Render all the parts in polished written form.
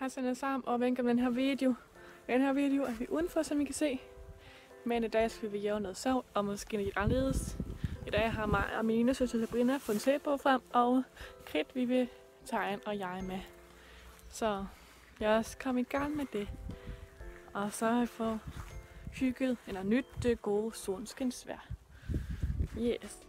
Hassan er sammen og venter den her video. I den her video er vi udenfor, som I kan se. Men i dag skal vi gøre noget sjovt og måske noget anderledes. I dag har mig og min søster Sabrina fundet sæbog frem, og Krit vi vil tegne og jeg med. Så jeg skal komme i gang med det. Og så har jeg fået hygget eller nyt det gode solskinsvejr. Yes.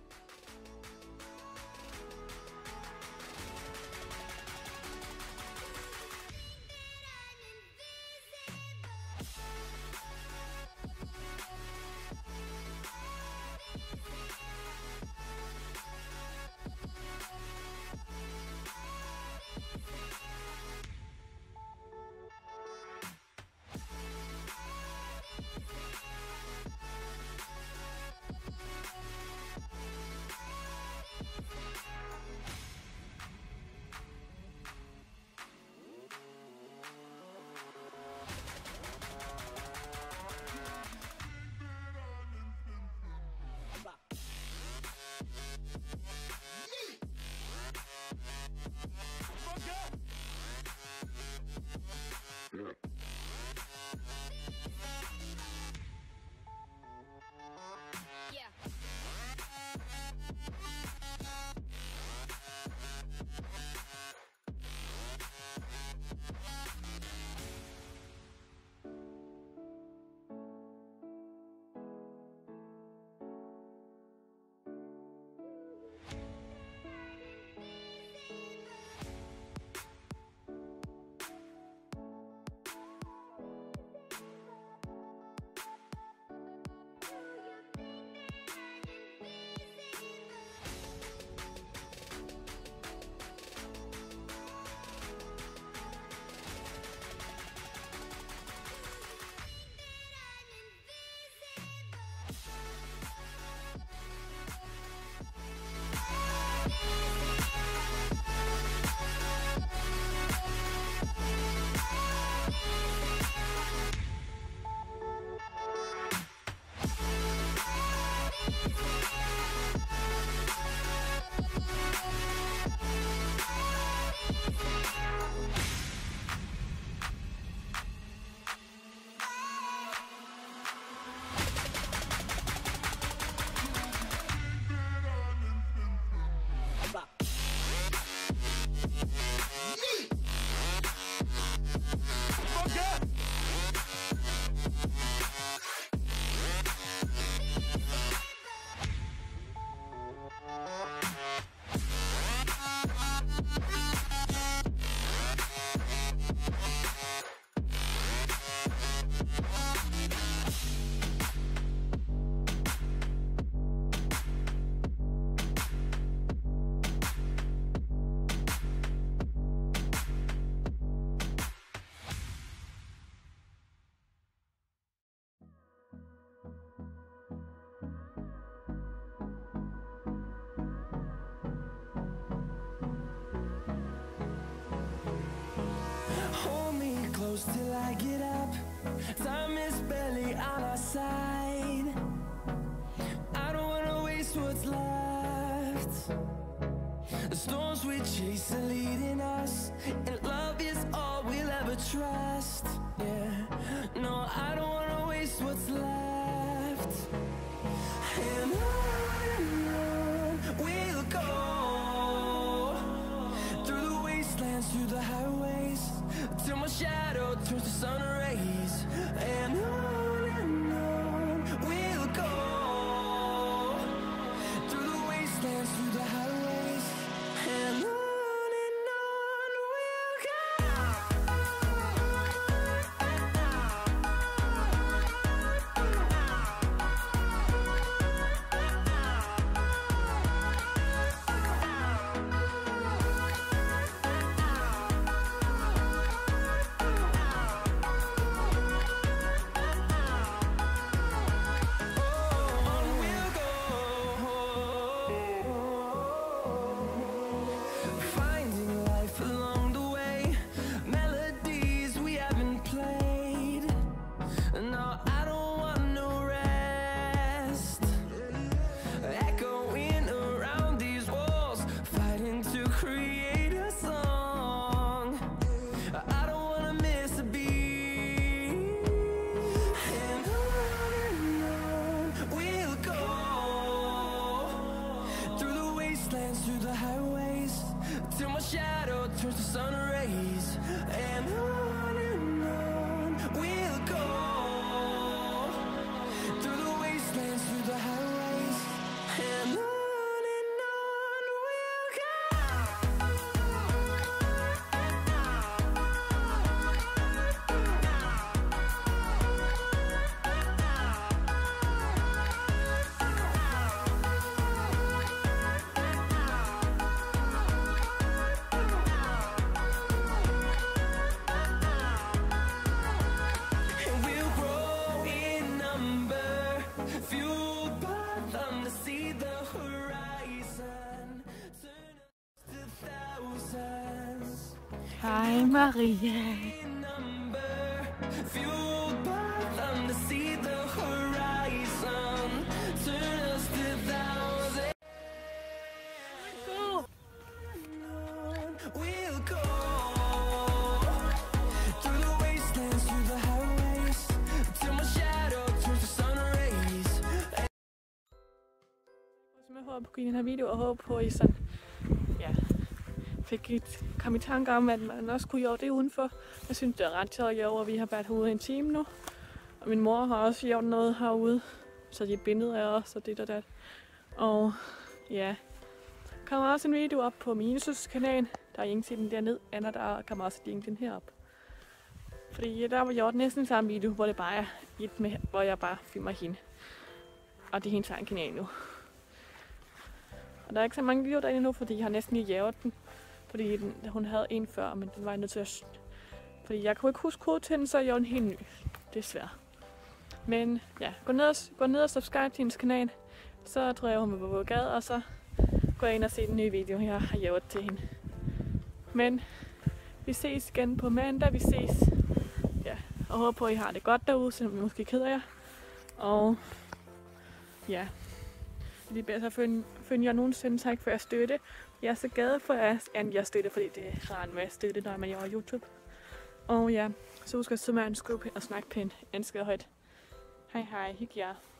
Till I get up, time is barely on our side. I don't wanna waste what's left. The storms we chase are leading us, and love is all we'll ever trust. Yeah, no, I don't wanna waste what's left. And on we'll go, through the wastelands, through the highways, till my shadow turns to sun rays. And on we'll go, through the wastelands, through the highways. And on we'll go. through the highways till my shadow turns to sun rays. And on we'll go through the wastelands, through the highways, and on we'll go. Hej Maria. Jeg håber på den her video og håber på, at I sådan, kom i tanke om, at man også kunne gøre det udenfor. Jeg synes, det er ret til at gøre, og vi har været herude en time nu. Og min mor har også gjort noget herude, så de er bindet af os og det og dat. Og ja, der kommer også en video op på min kanal. Der er ingen til den dernede, Anna, der kommer også ingen til den herop. Fordi der var gjort næsten samme video, hvor det bare er et med, hvor jeg bare filmer hende. Og det er hendes egen kanal nu. Og der er ikke så mange videoer derinde nu, fordi jeg har næsten lige jævet den. Fordi hun havde en før, men den var jeg nødt til at... Fordi jeg kunne ikke huske koden til den, så jeg gjorde en helt ny. Desværre. Men ja, gå ned og subscribe til hendes kanal. Så tror jeg, hun vil være glad, og så går jeg ind og se den nye video, jeg har jævet til hende. Men vi ses igen på mandag. Vi ses. Ja, og håber på, at I har det godt derude, selvom vi måske keder jer. Og ja, det er bedre at følge jer nogensinde, tak for at støtte. Jeg er så glad for, at jeg støtter, fordi det er rart med at støtte, når man gør YouTube. Og ja, så husk at søge mig en skub og snakke pænt. Ønsker højt. Hej hej, hygge jer.